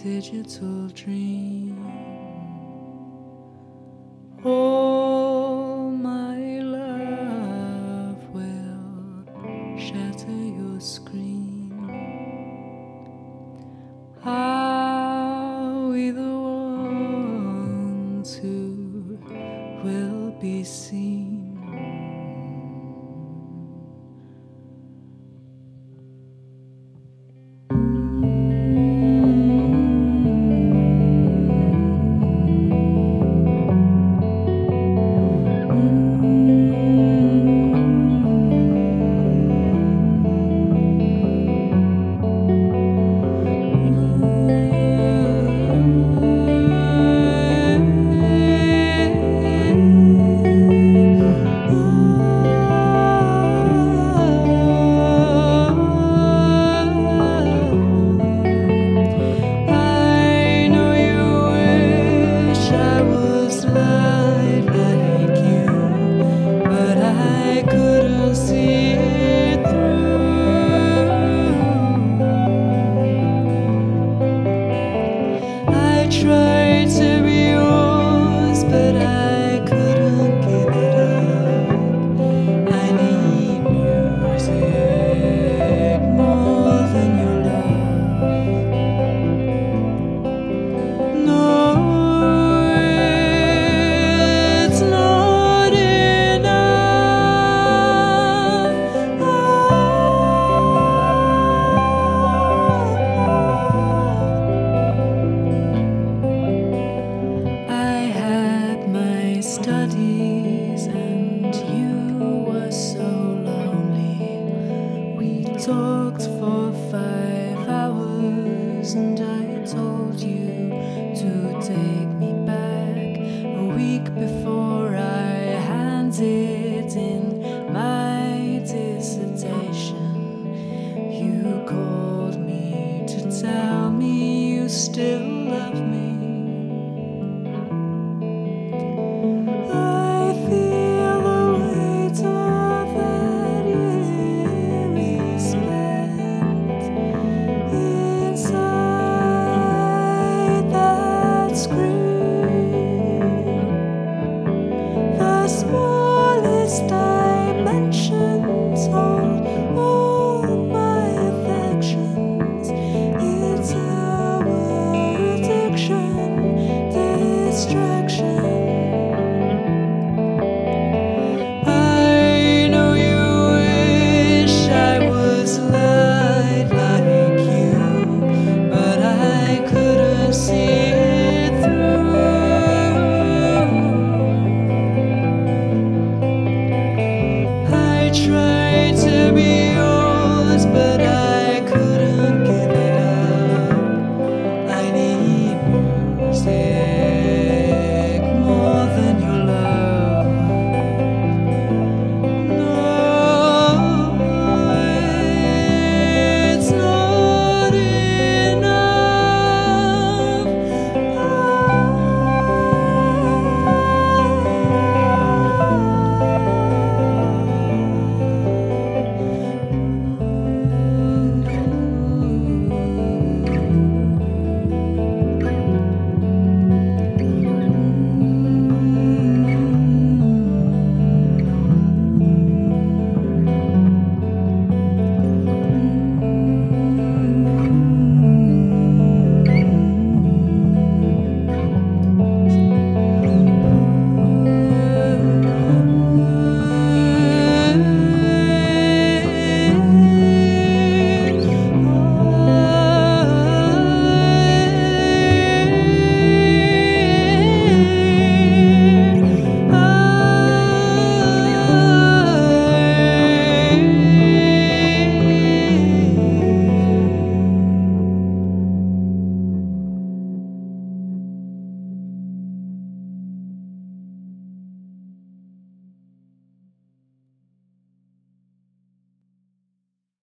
digital dream. All my love will shatter your screen. Are we the ones who will be seen? Tried to be yours, but I couldn't give it up. I need music more than your love. No, it's not enough. Studies and you were so lonely. We talked for 5 hours and I told you to take me back. A week before I handed in my dissertation, you called me to tell me you still love me.